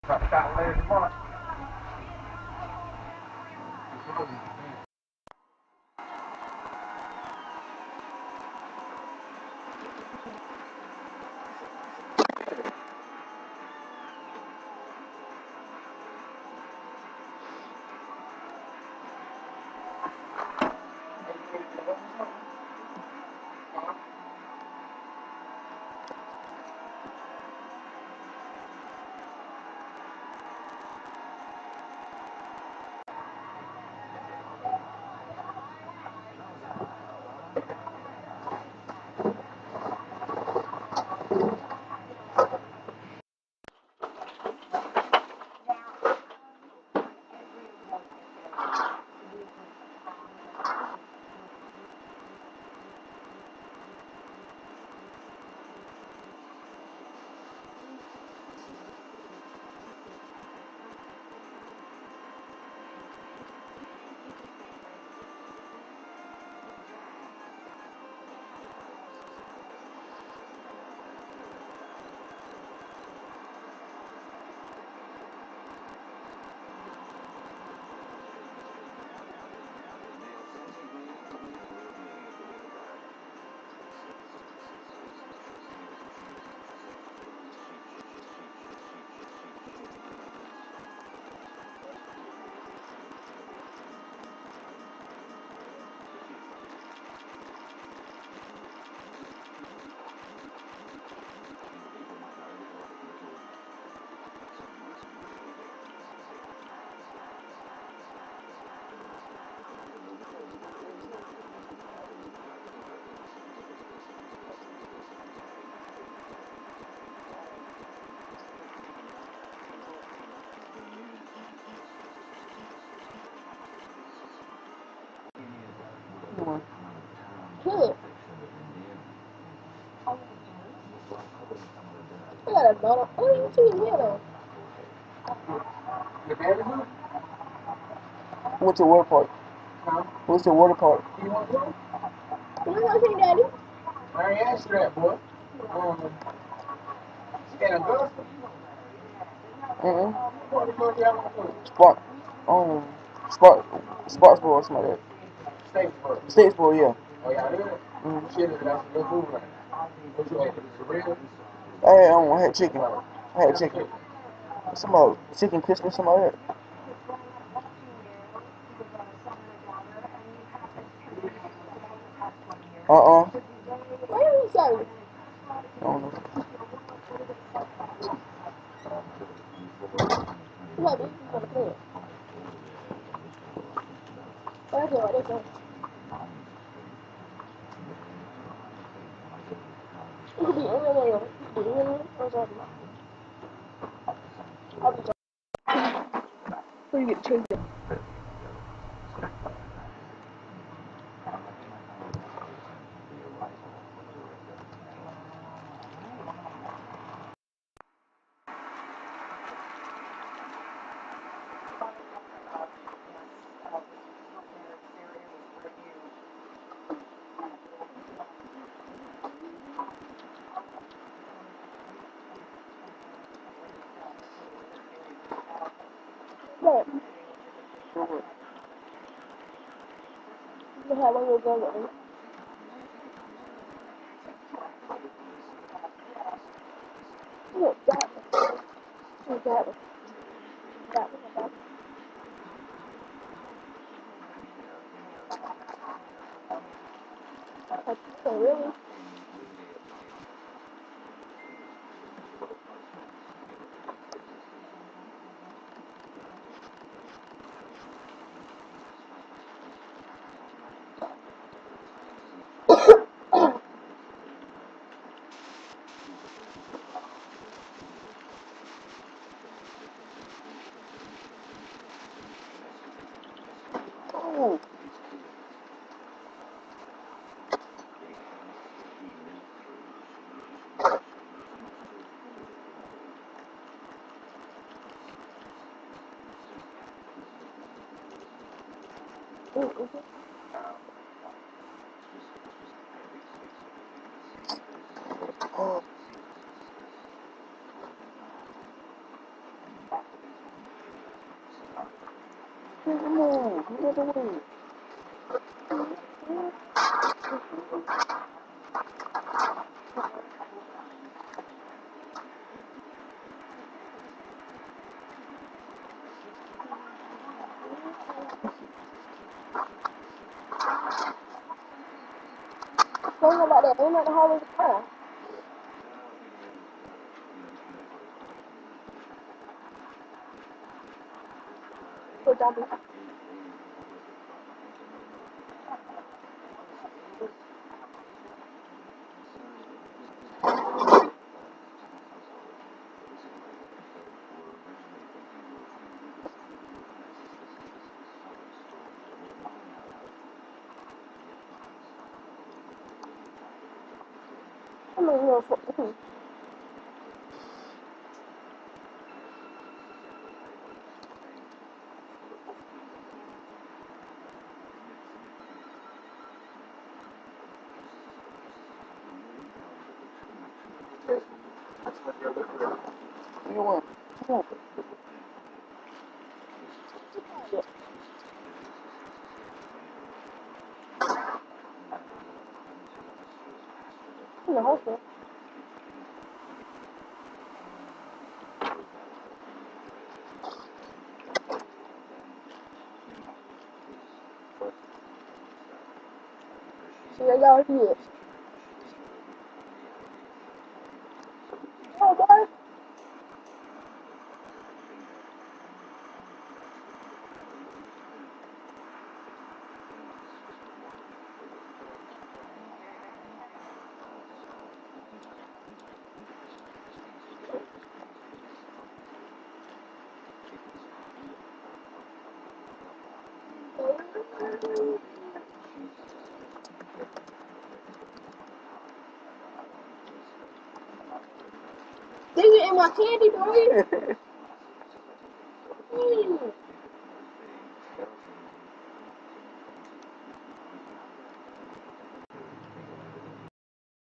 Good. I got a dollar. What are you doing here? What's your water park? What's your water park? You want to see Daddy? I ain't asked you that, boy. In Augusta? What the fuck y'all want to do? Sparksville or something like that. Statesboro. Statesboro, yeah. Oh, y'all do that? Shit, that's a good move right now. What you had? Cereal? I had chicken. I had chicken. Some chicken crispy, something like that. What are you saying? I don't know. What is you gonna put? That's all. That's all. You could be anywhere. You could be anywhere. Or something. I'll be so you get chicken. What? You have a little girl. Look, that one. Look, that one. That one. That one. Oh, really? Oh. Move. Get out the way. Don't know about that. Ain't like the hallway fire. So zombie. I mean, you know, for me. You want? Come on. In the hospital. So y'all here. Oh, boy. Did you eat my candy, boy?